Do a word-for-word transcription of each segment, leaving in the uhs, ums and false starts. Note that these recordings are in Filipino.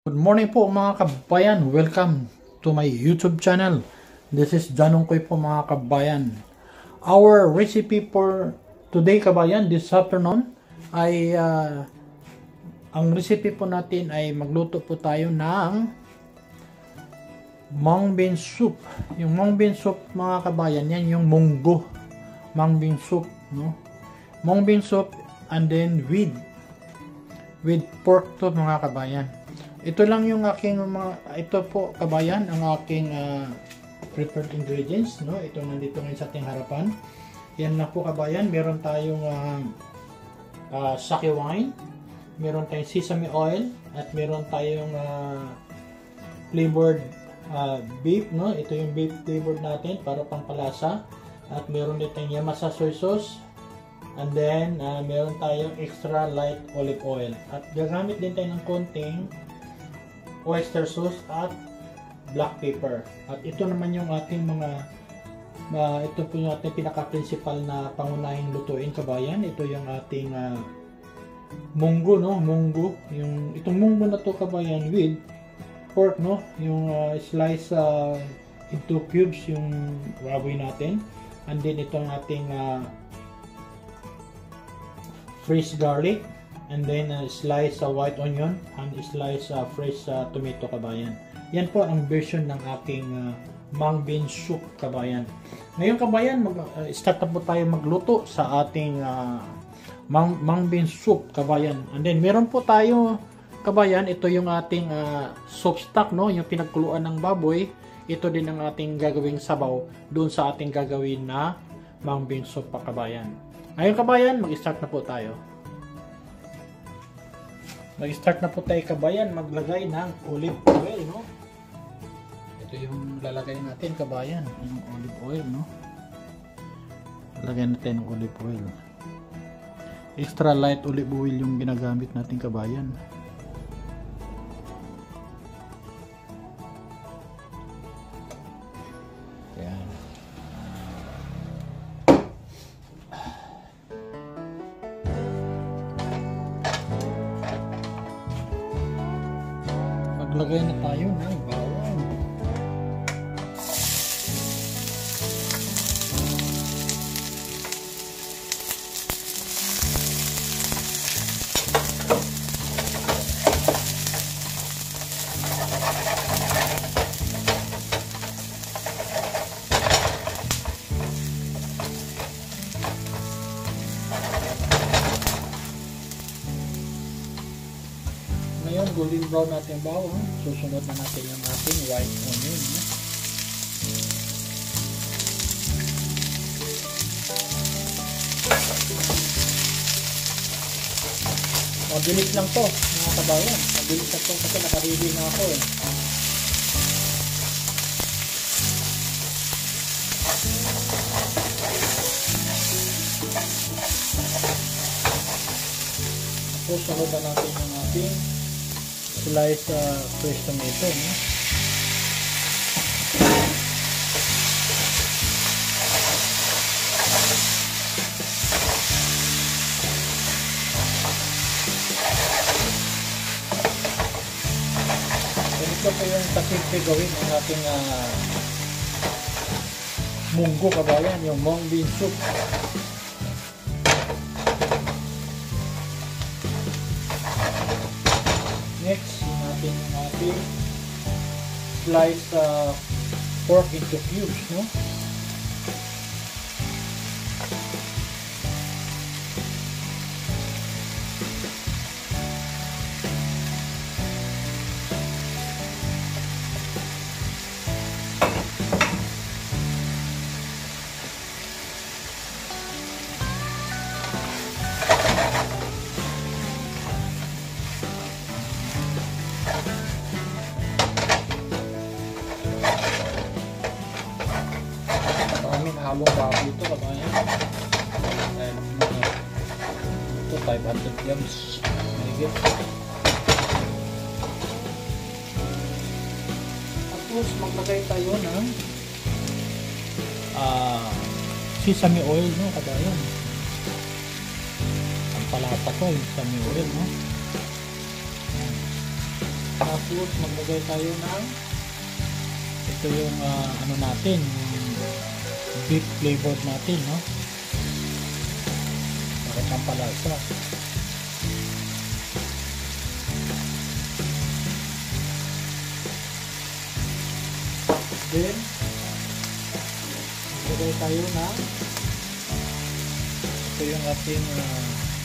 Good morning po mga kabayan. Welcome to my YouTube channel. This is Janong Koy po mga kabayan. Our recipe for today kabayan, this afternoon, ay uh, ang recipe po natin ay magluto po tayo ng mung bean soup. Yung mung bean soup mga kabayan, yan yung munggo. Mung bean soup, no? Mung bean soup and then with with pork to mga kabayan. Ito lang yung aking mga, ito po kabayan, ang aking uh, prepared ingredients, no? Ito nandito ngayon sa ating harapan. Yan lang po kabayan, meron tayong uh, uh, sake wine, meron tayong sesame oil, at meron tayong uh, flavored uh, beef, no? Ito yung beef flavored natin para pampalasa, at meron din tayong Yamasa soy sauce, and then uh, meron tayong extra light olive oil, at gagamit din tayo ng konting oyster sauce at black pepper. At ito naman yung ating mga uh, ito po yung ating pinaka-principal na pangunahing lutuin kabayan. Ito yung ating uh, munggo, no? Munggo. Yung itong munggo na to kabayan with pork, no? Yung uh, slice uh, into cubes yung baboy natin. And then itong ating uh, fresh garlic. And then uh, slice uh, white onion and slice uh, fresh uh, tomato kabayan. Yan po ang version ng aking uh, mung bean soup kabayan. Ngayon kabayan, mag, uh, start na po tayo magluto sa ating uh, mung, mung bean soup kabayan. And then meron po tayo kabayan, ito yung ating uh, soup stock, no? Yung pinagkuluan ng baboy. Ito din ang ating gagawing sabaw doon sa ating gagawin na mung bean soup pa kabayan. Ngayon kabayan, mag-start na po tayo. Mag-start na po tayo kabayan, maglagay ng olive oil, no? Ito yung lalagay natin kabayan, yung olive oil, no? Lalagay natin ng olive oil. Extra light olive oil yung ginagamit natin kabayan. Yan. Maglagay na tayo ng bawang. Ngayon, golden brown natin bawang. Susunod na natin yung ating white onion. No? Mabilis lang to mga kabayan. Mabilis lang to kasi nakaready na ako eh. Tapos sunod na natin yung ating slice uh, fresh tomato, no? Ganito po yung kasimple gawin ang ating uh, munggo kabayan, yung mung bean soup. Next, natin yung ating slice uh, pork into cubes, no? Halong baboy ito kabayan. Ito five hundred grams. Mahigit. Tapos maglagay tayo ng uh, sesame oil, no kabayan. Ang palata ko yung sesame oil, no? Tapos maglagay tayo ng ito yung uh, ano natin, yung beef flavored natin, no? Para pampalasa. Then maglagay tayo ng ito yung ating uh,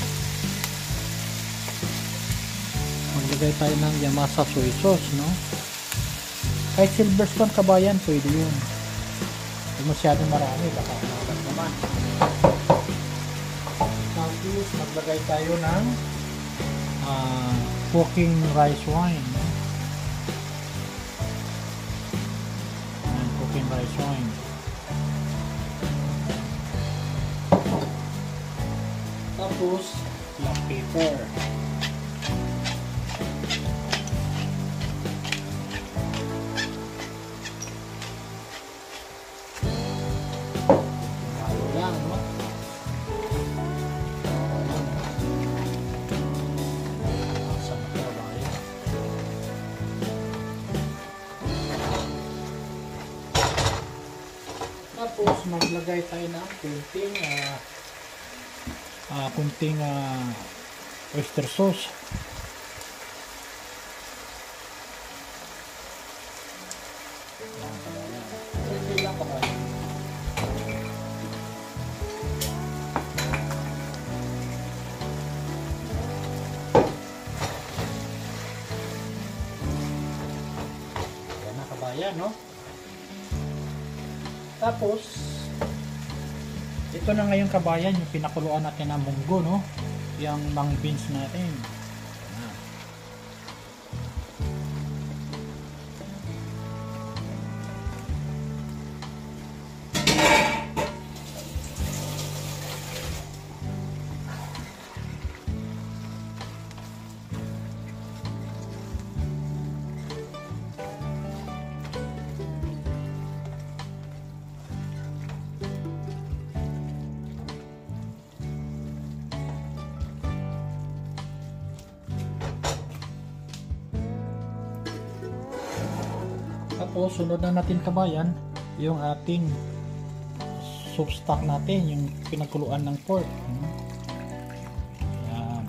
maglagay tayo ng Yamasa soy sauce, no? Kahit Silverstone kabayan, pwede yun. Huwag masyadong marami, baka umagat naman. Tapos maglagay tayo ng uh, cooking rice wine, no? And cooking rice wine. Tapos black pepper. Tapos maglagay tayo ng kunting uh, uh, kunting uh, oyster sauce. Yan na kabayan, no? Tapos, ito na ngayon kabayan, yung pinakuluan natin ng munggo, no? Yung mang beans natin. Tapos sunod na natin kabayan yung ating soup stock natin, yung pinagkuluan ng pork. Yan.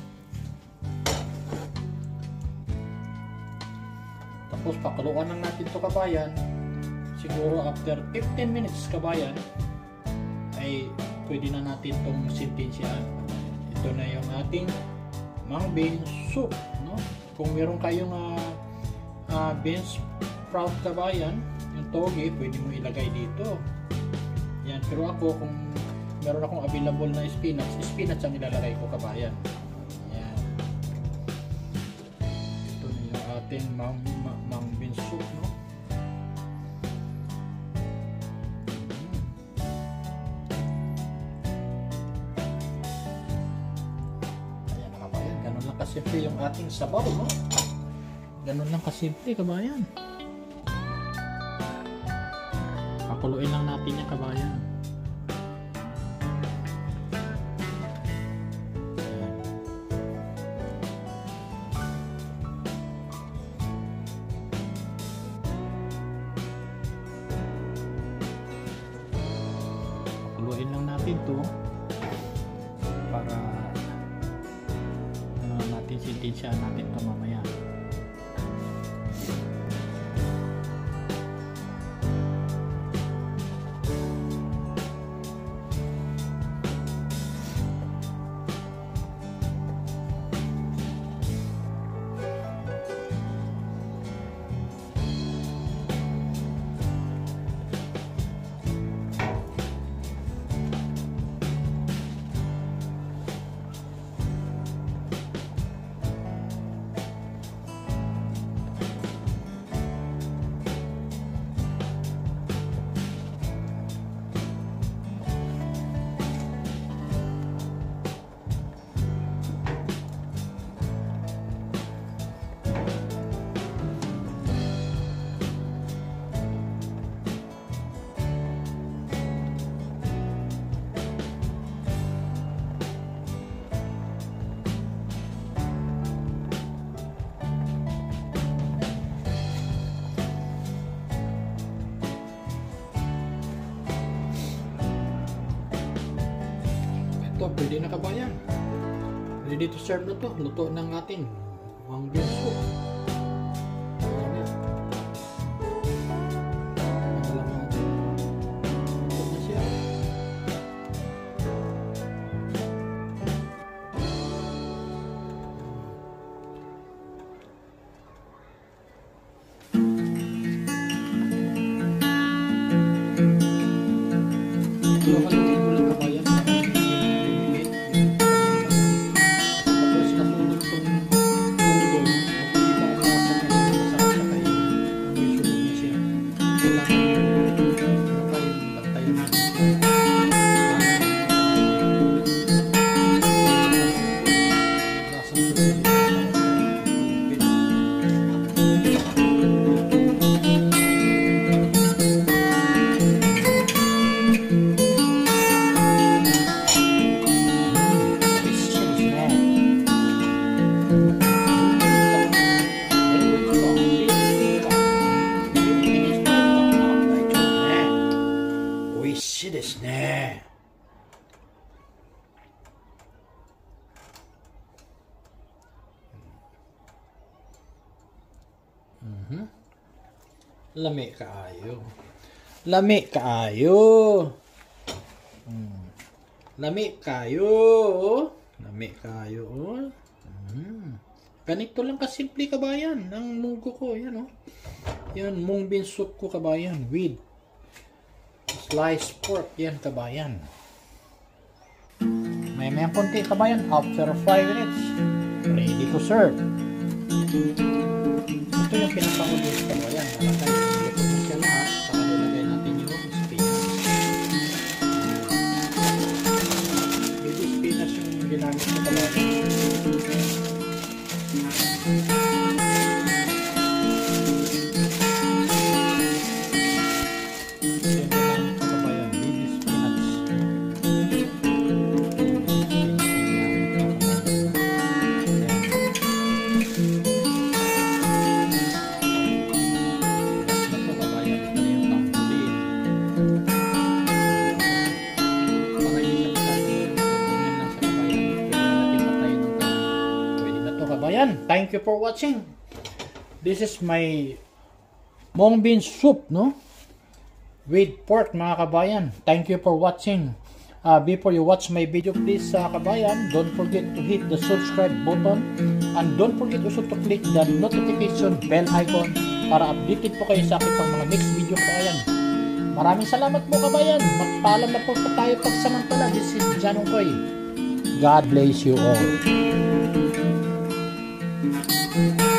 Tapos pakuluan lang natin to kabayan. Siguro after fifteen minutes kabayan ay pwede na natin tong sintensyahan. Ito na yung ating mang bean soup, no? Kung meron kayong uh, uh, beans sprout kabayan, yung toge, pwede mo ilagay dito. Yan, pero ako kung meron akong available na spinach, spinach ang ilalagay ko kabayan. Yan. Ito na yung ating mang, mang, mang bean soup, no? Ayan na kabayan, ganun lang kasimple yung ating sabaw, no? Ganun lang kasimple kabayan. Pakuluin lang natin yung kabayan. Ayan. Pakuluin lang natin to para uh, natin sintensyahan natin ito mamaya. Ito, pwede na kabayan. Ready to serve na to. Luto ng ating mung bean soup. Ayan na. Ano lang natin. Luto na siya. Mm-hmm. Lami kaayo. Lami kaayo. Mm. Lami kayo. Lami kayo. Mm. Ganito lang kasimple kabayan ang munggo ko. Yan, oh. Yan, mung bean soup ko kabayan with sliced pork. Yan kabayan. May may konti kabayan. After five minutes, ready to serve. Ito yung pinapakudis kabayan. Nakakaya ito na siya lahat. Saka nilagay natin yung spinach. Baby spinach yung ginamit ko kabayan. Thank you for watching. This is my mung bean soup, no? With pork, mga kabayan. Thank you for watching. Uh, before you watch my video, please, uh, kabayan, don't forget to hit the subscribe button. And don't forget also to click the notification bell icon para updated po kayo sa aking pang mga next video, kabayan. Maraming salamat po, kabayan. Magpaalam na po po tayo pagsamantala. This is John Ongkoy. God bless you all. Thank you.